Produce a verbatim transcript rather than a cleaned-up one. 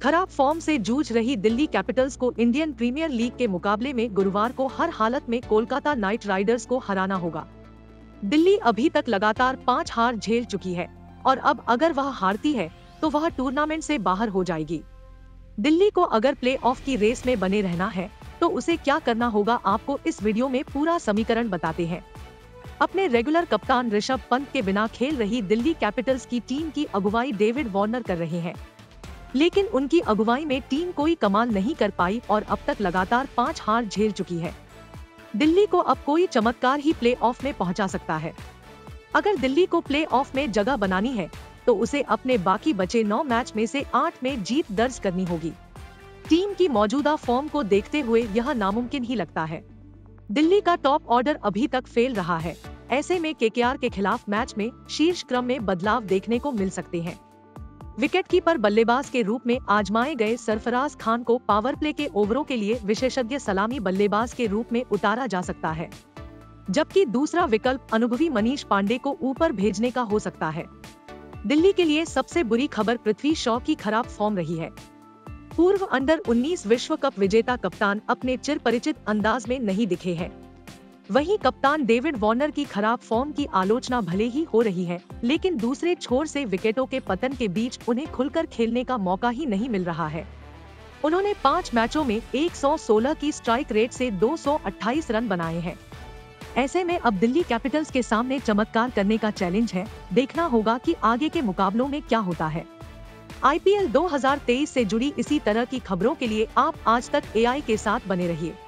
खराब फॉर्म से जूझ रही दिल्ली कैपिटल्स को इंडियन प्रीमियर लीग के मुकाबले में गुरुवार को हर हालत में कोलकाता नाइट राइडर्स को हराना होगा। दिल्ली अभी तक लगातार पांच हार झेल चुकी है और अब अगर वह हारती है तो वह टूर्नामेंट से बाहर हो जाएगी। दिल्ली को अगर प्ले ऑफ की रेस में बने रहना है तो उसे क्या करना होगा, आपको इस वीडियो में पूरा समीकरण बताते हैं। अपने रेगुलर कप्तान ऋषभ पंत के बिना खेल रही दिल्ली कैपिटल्स की टीम की अगुवाई डेविड वार्नर कर रहे हैं, लेकिन उनकी अगुवाई में टीम कोई कमाल नहीं कर पाई और अब तक लगातार पांच हार झेल चुकी है। दिल्ली को अब कोई चमत्कार ही प्ले ऑफ में पहुंचा सकता है। अगर दिल्ली को प्ले ऑफ में जगह बनानी है तो उसे अपने बाकी बचे नौ मैच में से आठ में जीत दर्ज करनी होगी। टीम की मौजूदा फॉर्म को देखते हुए यह नामुमकिन ही लगता है। दिल्ली का टॉप ऑर्डर अभी तक फेल रहा है। ऐसे में केकेआर के खिलाफ मैच में शीर्ष क्रम में बदलाव देखने को मिल सकते हैं। विकेटकीपर बल्लेबाज के रूप में आजमाए गए सरफराज खान को पावर प्ले के ओवरों के लिए विशेषज्ञ सलामी बल्लेबाज के रूप में उतारा जा सकता है, जबकि दूसरा विकल्प अनुभवी मनीष पांडे को ऊपर भेजने का हो सकता है। दिल्ली के लिए सबसे बुरी खबर पृथ्वी शॉ की खराब फॉर्म रही है। पूर्व अंडर उन्नीस विश्व कप विजेता कप्तान अपने चिर परिचित अंदाज में नहीं दिखे हैं। वहीं कप्तान डेविड वार्नर की खराब फॉर्म की आलोचना भले ही हो रही है, लेकिन दूसरे छोर से विकेटों के पतन के बीच उन्हें खुलकर खेलने का मौका ही नहीं मिल रहा है। उन्होंने पाँच मैचों में एक सौ सोलह की स्ट्राइक रेट से दो सौ अट्ठाईस रन बनाए हैं। ऐसे में अब दिल्ली कैपिटल्स के सामने चमत्कार करने का चैलेंज है। देखना होगा कि आगे के मुकाबलों में क्या होता है। आईपीएल दो हज़ार तेईस से जुड़ी इसी तरह की खबरों के लिए आप आज तक एआई के साथ बने रहिए।